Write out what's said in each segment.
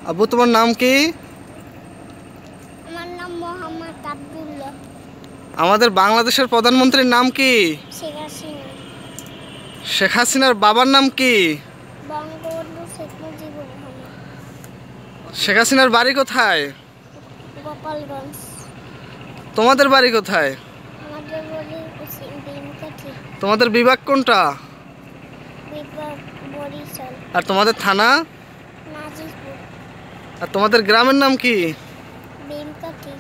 আব্বু তোমার নাম কি? আমার নাম মোহাম্মদ আব্দুল্লাহ। আমাদের বাংলাদেশের প্রধানমন্ত্রীর নাম কি? শেখ হাসিনা। শেখ হাসিনার বাবার নাম কি? বঙ্গবন্ধু শেখ মুজিবুর রহমান। শেখ হাসিনার বাড়ি কোথায়? গোপালগঞ্জ। তোমাদের বাড়ি কোথায়? আমাদের বাড়ি ভীমকাঠি। তোমাদের বিভাগ কোনটা? বিভাগ বরিশাল। আর তোমাদের থানা? নাজিরপুর। আর তোমাদের গ্রামের নাম কি? ভীমকাঠি।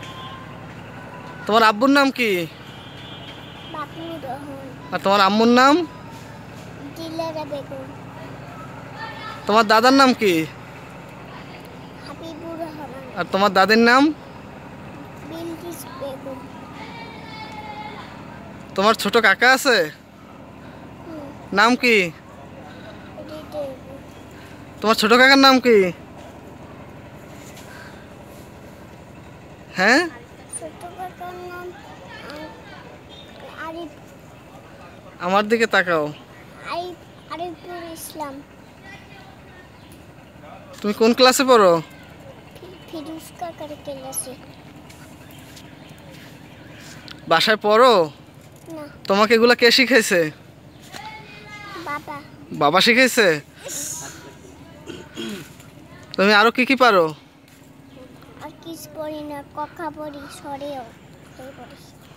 তোমার আব্বুর নাম কি? বাবুর রহমান। আর তোমার আম্মুর নাম? দিলারা বেগম। তোমার দাদার নাম কি? হাবিবুর রহমান। আর তোমার দাদির নাম? বিলকিস বেগম। তোমার ছোট কাকা আছে? নাম কি? হৃদয়। তোমার ছোট কাকার নাম কি? হ্যাঁ, ছোট কাকার নাম আরিফ। আমার দিকে তাকাও। আরিফুল ইসলাম। তুমি কোন ক্লাসে পড়ো? ফিরোজ কাকার ক্লাসে। বাসায় পড়ো? না, তোমাকে এগুলা কে শিখাইছে? বাবা। বাবা শিখাইছে? তুমি আরো কি কি পারো? আর কিছু পড়ি না, কথা পড়ি, সরেও এই পড়ি।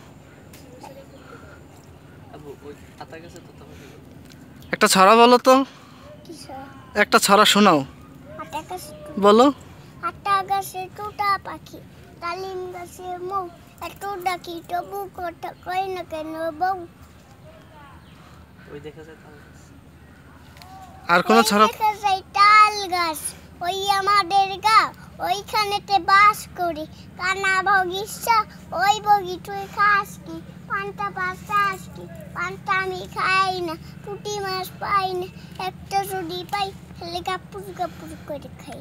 একটা ছড়া বলো তো। কিসা একটা ছড়া শোনাও। আটা গাছে বলো। আটা গাছে টুটা পাখি, তালিম গাছে মৌ, এত ডাকি তবু কথা কয় না কেন বউ। আর কোন ছড়া? দেখা যায় তাল গাছ, ওই আমাদের গা, ওইখানেতে বাস করি। কানা বগিচা, ওই বগি তুই খাস কি? পান্তা পাস কি? পান্তা আমি খাই না, পুঁটি মাছ পাই না, একটা যদি পাই তাহলে কাপুর কাপুর করে খাই।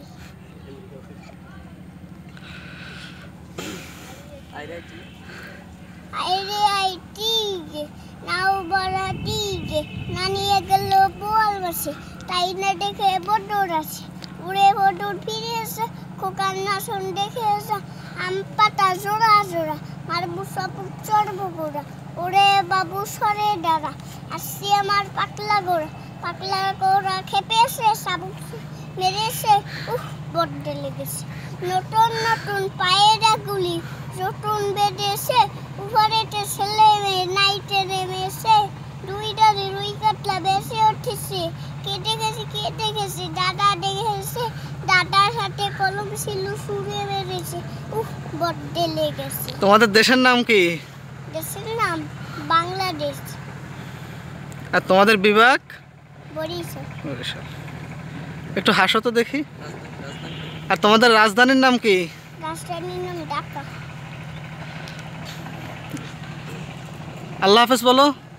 আইরে আই টিগে নাও বড় টিগে নানিয়ে গেল বল বসে, তাই না দেখে বডর আছে, উড়ে বডর ফিরে এসে খোকার নাসন দেখে এসে আম পাতা জোড়া জোড়া মারবু সপুর চড়বো গোড়া, ওরে বাবু সরে ডারা আসছি আমার পাতলা গোড়া, পাতলা গোড়া খেপে এসে সাবুক মেরেছে, বড্ডে লেগেছে। নতুন নতুন পায়েরা গুলি নতুন বেঁধেছে, উপরেতে ছেলে মেয়ে নাইটে নেমেছে, দুইটা রুই কাতলা বেশি উঠেছে, কেটে গেছে দাদা দেখেছে, দাদার সাথে কলম ছিল সুরে মেরেছে, বড্ডে লেগেছে। তোমাদের দেশের নাম কি? দেশের নাম বাংলাদেশ। আর তোমাদের বিভাগ? বরিশাল। বরিশাল। একটু হাসো তো দেখি। আর তোমাদের রাজধানীর নাম কি? রাজধানীর নাম ঢাকা। আল্লাহ হাফেজ বলো।